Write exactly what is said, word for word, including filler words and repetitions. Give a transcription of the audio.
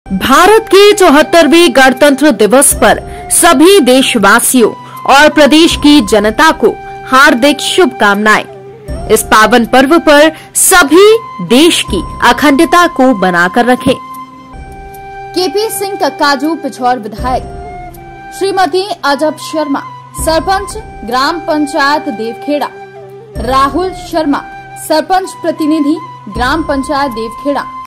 भारत के चौहत्तरवें गणतंत्र दिवस पर सभी देशवासियों और प्रदेश की जनता को हार्दिक शुभकामनाएं। इस पावन पर्व पर सभी देश की अखंडता को बनाकर रखें। केपी सिंह कक्काजू पिछौर विधायक श्रीमती अजब शर्मा, सरपंच ग्राम पंचायत देवखेड़ा, राहुल शर्मा, सरपंच प्रतिनिधि ग्राम पंचायत देवखेड़ा।